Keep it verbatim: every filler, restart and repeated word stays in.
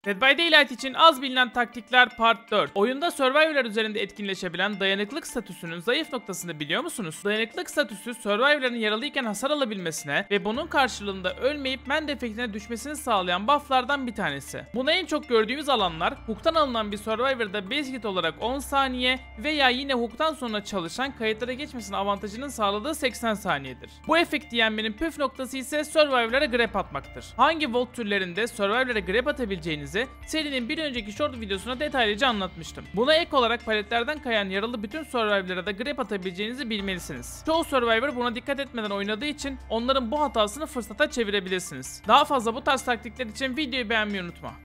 Dead by Daylight için az bilinen taktikler Part dört. Oyunda Survivor'lar üzerinde etkinleşebilen dayanıklılık statüsünün zayıf noktasını biliyor musunuz? Dayanıklılık statüsü Survivor'ların yaralıyken hasar alabilmesine ve bunun karşılığında ölmeyip Mend efektine düşmesini sağlayan bufflardan bir tanesi. Bunu en çok gördüğümüz alanlar Hook'tan alınan bir Survivor'da base hit olarak on saniye veya yine Hook'tan sonra çalışan kayıtlara geçmesinin avantajının sağladığı seksen saniyedir. Bu efekti yenmenin püf noktası ise Survivor'lara grab atmaktır. Hangi Vault türlerinde Survivor'lara grab atabileceğinizi serinin bir önceki short videosuna detaylıca anlatmıştım. Buna ek olarak paletlerden kayan yaralı bütün Survivor'lara da grab atabileceğinizi bilmelisiniz. Çoğu Survivor buna dikkat etmeden oynadığı için onların bu hatasını fırsata çevirebilirsiniz. Daha fazla bu tarz taktikler için videoyu beğenmeyi unutma.